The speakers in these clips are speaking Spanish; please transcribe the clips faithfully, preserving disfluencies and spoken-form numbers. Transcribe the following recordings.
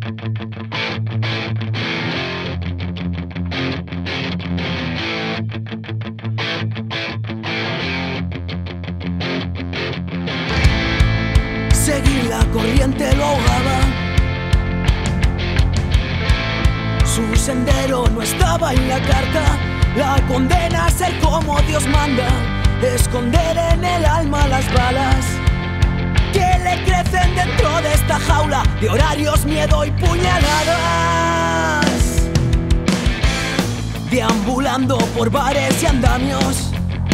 Seguir la corriente lo ahogaba. Su sendero no estaba en la carta. La condena a ser como Dios manda. Esconder en el alma las balas que le crecen dentro de esta jaula de horarios, miedo y puñaladas. Deambulando por bares y andamios,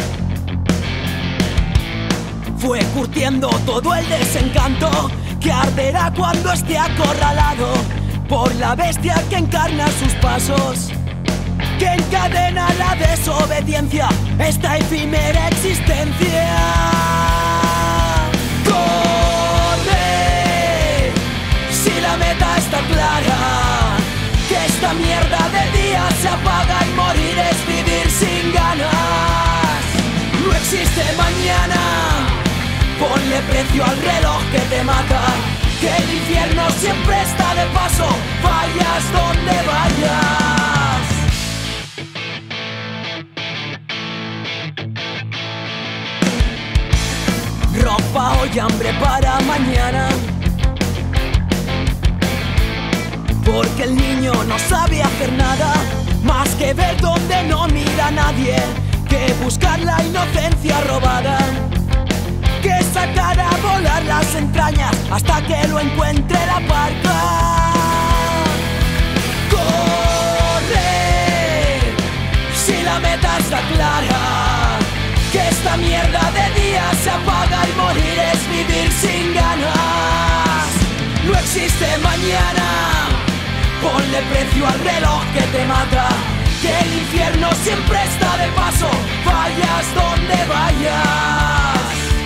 fue curtiendo todo el desencanto que arderá cuando esté acorralado por la bestia que encarna sus pasos, que encadena la desobediencia, esta efímera existencia. Corre, si la meta está clara, que esta mierda de día se apaga y morir es vivir sin ganas. No existe mañana, ponle precio al reloj que te mata, que el infierno siempre está de paso, vayas donde vayas. Ropa hoy, hambre para mañana, porque el niño no sabe hacer nada más que ver donde no mira nadie, que buscar la inocencia robada, que sacar a volar las entrañas hasta que lo encuentre la parca. Corre, si la meta está clara, que esta mierda de día se apaga y morir es vivir sin ganas. No existe mañana, ponle precio al reloj que te mata, que el infierno siempre está de paso, vayas donde vayas.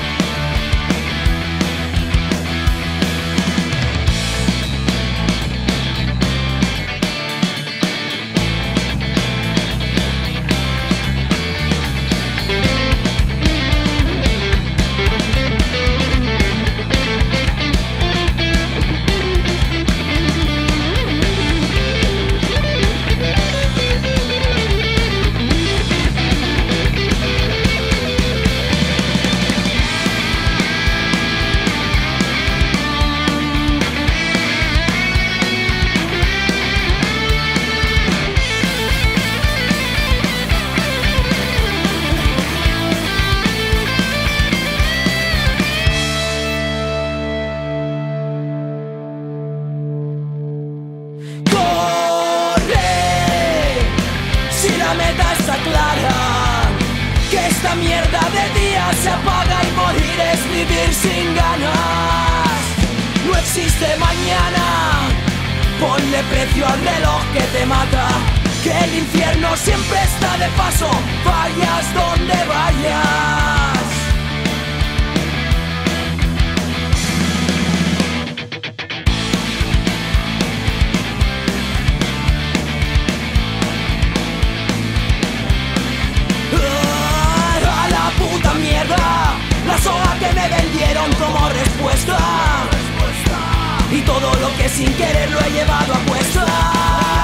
La meta está clara, que esta mierda de día se apaga y morir es vivir sin ganas. No existe mañana, ponle precio al reloj que te mata, que el infierno siempre está de paso, vayas donde vayas. La soga que me vendieron como respuesta, y todo lo que sin querer lo he llevado a cuesta.